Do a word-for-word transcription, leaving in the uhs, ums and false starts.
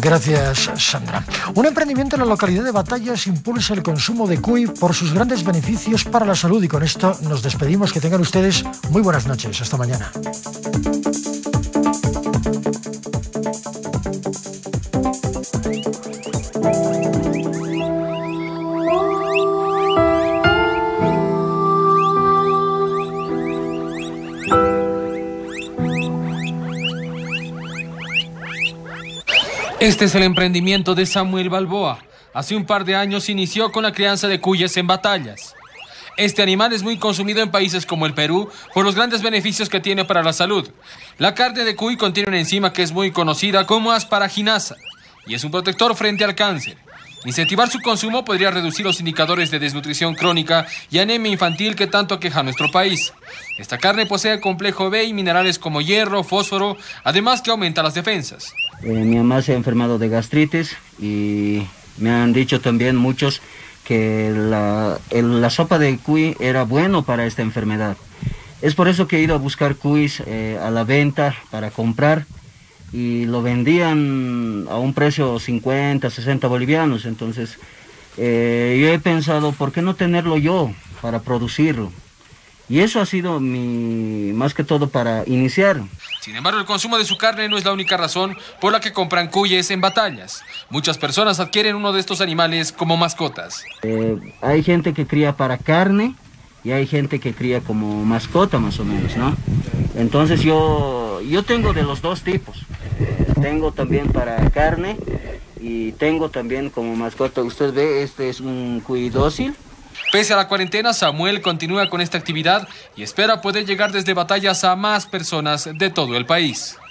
Gracias, Sandra. Un emprendimiento en la localidad de Batallas impulsa el consumo de cuy por sus grandes beneficios para la salud. Y con esto nos despedimos. Que tengan ustedes muy buenas noches. Hasta mañana. Este es el emprendimiento de Samuel Balboa. Hace un par de años inició con la crianza de cuyes en Batallas. Este animal es muy consumido en países como el Perú por los grandes beneficios que tiene para la salud. La carne de cuy contiene una enzima que es muy conocida como asparaginasa y es un protector frente al cáncer. Incentivar su consumo podría reducir los indicadores de desnutrición crónica y anemia infantil que tanto aqueja a nuestro país. Esta carne posee complejo B y minerales como hierro, fósforo, además que aumenta las defensas. Eh, mi mamá se ha enfermado de gastritis y me han dicho también muchos que la, el, la sopa de cuy era bueno para esta enfermedad. Es por eso que he ido a buscar cuys eh, a la venta para comprar y lo vendían a un precio cincuenta, sesenta bolivianos. Entonces eh, yo he pensado, ¿por qué no tenerlo yo para producirlo? Y eso ha sido mi, más que todo para iniciar. Sin embargo, el consumo de su carne no es la única razón por la que compran cuyes en Batallas. Muchas personas adquieren uno de estos animales como mascotas. Eh, hay gente que cría para carne y hay gente que cría como mascota más o menos, ¿no? Entonces yo, yo tengo de los dos tipos. Tengo también para carne y tengo también como mascota. Usted ve, este es un cuy dócil. Pese a la cuarentena, Samuel continúa con esta actividad y espera poder llegar desde Batallas a más personas de todo el país.